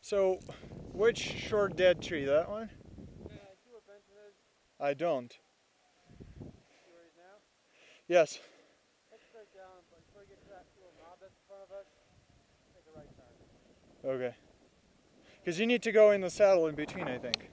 So, which short dead tree? That one? Yeah, I see what Benson is. I don't. See where he's now? Yes. Head straight down, but before you get to that little knob that's in front of us, take a right turn. Okay. Because you need to go in the saddle in between, I think.